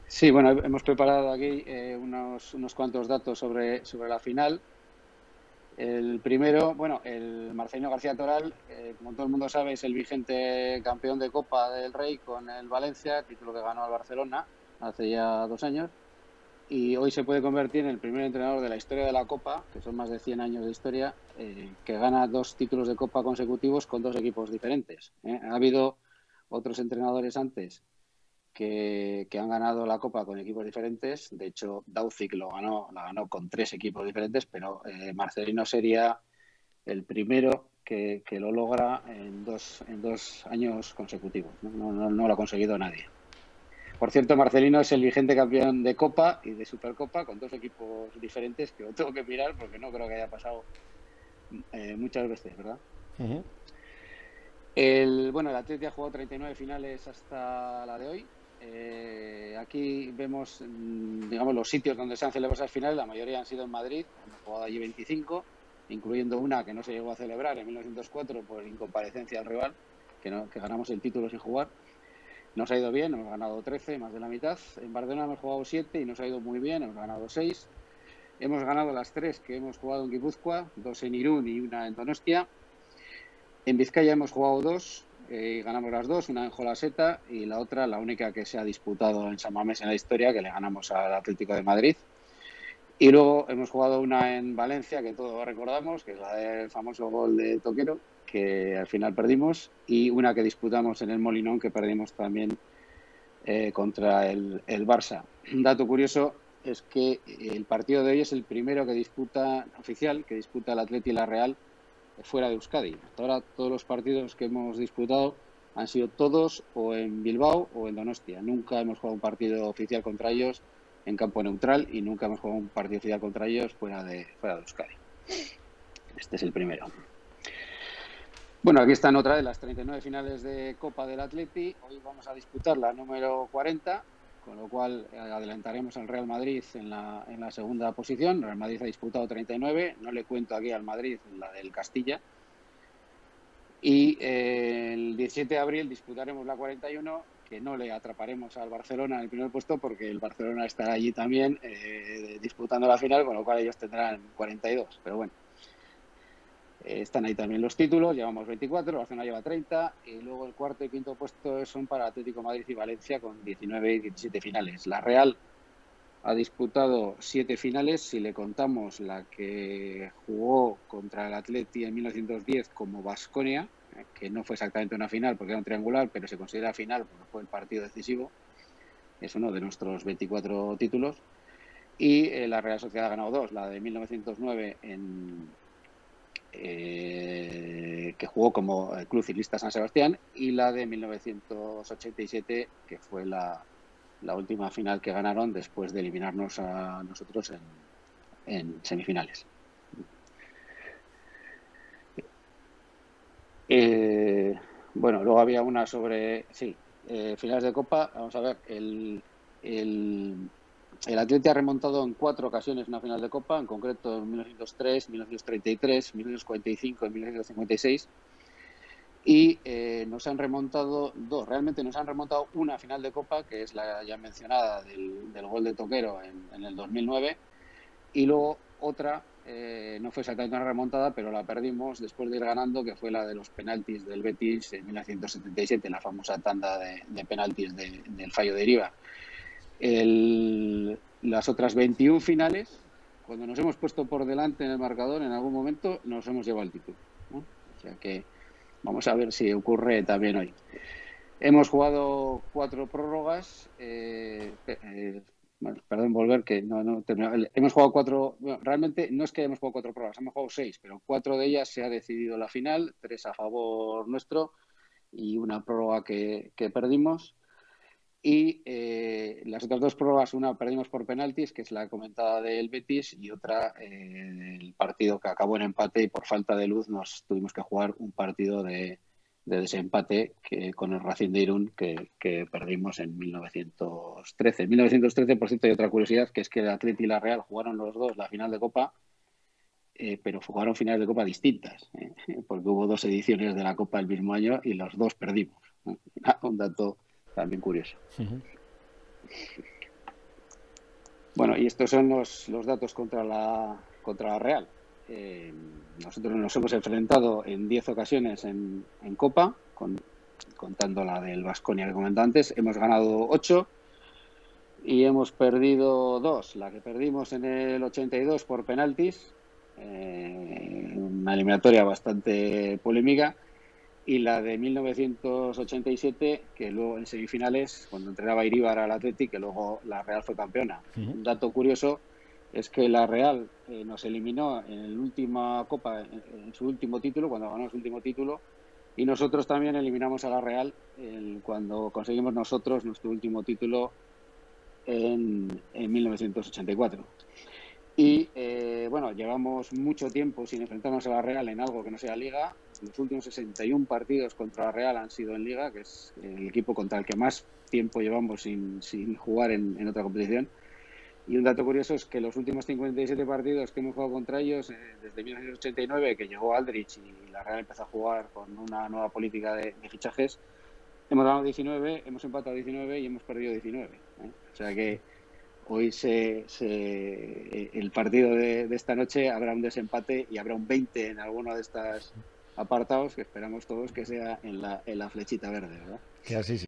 Sí, bueno, hemos preparado aquí unos cuantos datos sobre la final. El primero, bueno, el Marcelino García Toral, como todo el mundo sabe, es el vigente campeón de Copa del Rey con el Valencia, título que ganó al Barcelona hace ya 2 años. Y hoy se puede convertir en el primer entrenador de la historia de la Copa, que son más de 100 años de historia, que gana 2 títulos de Copa consecutivos con 2 equipos diferentes. Ha habido otros entrenadores antes que han ganado la Copa con equipos diferentes. De hecho, Dauzic la ganó con 3 equipos diferentes, pero Marcelino sería el primero que lo logra en dos años consecutivos. No lo ha conseguido nadie. Por cierto, Marcelino es el vigente campeón de Copa y de Supercopa con 2 equipos diferentes que lo tengo que mirar porque no creo que haya pasado muchas veces, ¿verdad? Ujú. Bueno, el Atleti ha jugado 39 finales hasta la de hoy. Aquí vemos, digamos, los sitios donde se han celebrado esas finales. La mayoría han sido en Madrid. Hemos jugado allí 25, incluyendo una que no se llegó a celebrar en 1904 por incomparecencia del rival, que ganamos el título sin jugar. Nos ha ido bien, hemos ganado 13, más de la mitad. En Barcelona hemos jugado 7 y nos ha ido muy bien, hemos ganado 6. Hemos ganado las 3 que hemos jugado en Guipúzcoa, 2 en Irún y una en Donostia. En Vizcaya hemos jugado 2, ganamos las 2, una en Jolaseta y la otra, la única que se ha disputado en San Mamés en la historia, que le ganamos al Atlético de Madrid. Y luego hemos jugado una en Valencia, que todos recordamos, que es la del famoso gol de Toquero, que al final perdimos, y una que disputamos en el Molinón, que perdimos también contra el Barça. Un dato curioso es que el partido de hoy es el primero que disputa oficial, que disputa el Atleti y la Real fuera de Euskadi. Hasta ahora todos los partidos que hemos disputado han sido todos o en Bilbao o en Donostia. Nunca hemos jugado un partido oficial contra ellos en campo neutral y nunca hemos jugado un partido oficial contra ellos fuera de Euskadi. Este es el primero. Bueno, aquí están otra de las 39 finales de Copa del Atleti. Hoy vamos a disputar la número 40, con lo cual adelantaremos al Real Madrid en la segunda posición. El Real Madrid ha disputado 39, no le cuento aquí al Madrid la del Castilla. Y el 17 de abril disputaremos la 41, que no le atraparemos al Barcelona en el primer puesto porque el Barcelona estará allí también disputando la final, con lo cual ellos tendrán 42. Pero bueno, están ahí también los títulos, llevamos 24, el Barcelona lleva 30 y luego el cuarto y quinto puesto son para Atlético Madrid y Valencia con 19 y 17 finales. La Real ha disputado 7 finales, si le contamos la que jugó contra el Atleti en 1910 como Baskonia, que no fue exactamente una final porque era un triangular, pero se considera final porque fue el partido decisivo. Es uno de nuestros 24 títulos. Y la Real Sociedad ha ganado 2, la de 1909 que jugó como Club Ciclista San Sebastián, y la de 1987, que fue la última final que ganaron después de eliminarnos a nosotros en semifinales. Eh, bueno, luego había una sobre, sí, finales de Copa. Vamos a ver, el Atleti ha remontado en 4 ocasiones una final de Copa, en concreto en 1903, 1933, 1945 y 1956. Y nos han remontado 2, realmente nos han remontado una final de Copa, que es la ya mencionada del gol de Toquero en el 2009, y luego otra, no fue exactamente una remontada, pero la perdimos después de ir ganando, que fue la de los penaltis del Betis en 1977, la famosa tanda de penaltis del fallo de Deriva. Las otras 21 finales, cuando nos hemos puesto por delante en el marcador, en algún momento nos hemos llevado el título, ¿no? O sea que vamos a ver si ocurre también hoy. Hemos jugado 4 prórrogas. Bueno, perdón, volver, que no hemos jugado 4. Bueno, realmente no es que hayamos jugado 4 prórrogas, hemos jugado 6, pero 4 de ellas se ha decidido la final, 3 a favor nuestro y una prórroga que perdimos. Y las otras 2 prórrogas, una perdimos por penaltis, que es la comentada del Betis, y otra el partido que acabó en empate y por falta de luz nos tuvimos que jugar un partido de desempate con el Racing de Irún que perdimos en 1913. En 1913, por cierto, hay otra curiosidad, que es que el Atleti y la Real jugaron los dos la final de Copa, pero jugaron finales de Copa distintas, porque hubo 2 ediciones de la Copa el mismo año y los dos perdimos. Un dato también curioso. Bueno, y estos son los datos contra la Real. Nosotros nos hemos enfrentado en 10 ocasiones en Copa, contando la del Baskonia que comenté antes. Hemos ganado 8 y hemos perdido 2. La que perdimos en el 82 por penaltis, una eliminatoria bastante polémica, y la de 1987, que luego en semifinales, cuando entrenaba Iríbar al Athletic, que luego la Real fue campeona. Un dato curioso es que la Real nos eliminó en la última Copa, en su último título, cuando ganó su último título, y nosotros también eliminamos a la Real cuando conseguimos nosotros nuestro último título en 1984. Y bueno, llevamos mucho tiempo sin enfrentarnos a la Real en algo que no sea Liga. Los últimos 61 partidos contra la Real han sido en Liga, que es el equipo contra el que más tiempo llevamos sin jugar en otra competición. Y un dato curioso es que los últimos 57 partidos que hemos jugado contra ellos, desde 1989, que llegó Aldrich y la Real empezó a jugar con una nueva política de fichajes, hemos ganado 19, hemos empatado 19 y hemos perdido 19. O sea que hoy el partido de esta noche habrá un desempate y habrá un 20 en alguno de estos apartados, que esperamos todos que sea en la flechita verde, ¿verdad? Que así